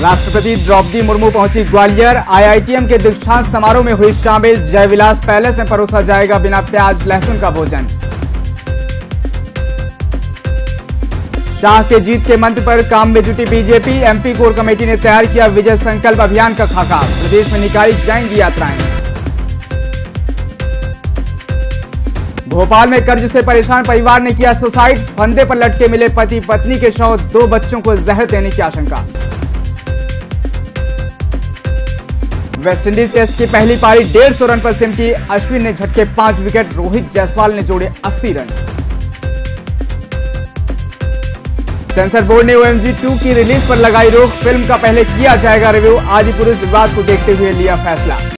राष्ट्रपति द्रौपदी मुर्मू पहुंची ग्वालियर। आईआईटीएम के दीक्षांत समारोह में हुई शामिल। जयविलास पैलेस में परोसा जाएगा बिना प्याज लहसुन का भोजन। शाह के जीत के मंत्र पर काम में जुटी बीजेपी। एमपी कोर कमेटी ने तैयार किया विजय संकल्प अभियान का खाका। प्रदेश में निकाली जाएंगी यात्राएं। भोपाल में कर्ज से परेशान परिवार ने किया सुसाइड। फंदे पर लटके मिले पति पत्नी के शव। 2 बच्चों को जहर देने की आशंका। वेस्टइंडीज टेस्ट की पहली पारी 150 रन पर सिमटी। अश्विन ने झटके 5 विकेट। रोहित जायसवाल ने जोड़े 80 रन। सेंसर बोर्ड ने OMG 2 की रिलीज पर लगाई रोक। फिल्म का पहले किया जाएगा रिव्यू। आदि पुरुष विवाद को देखते हुए लिया फैसला।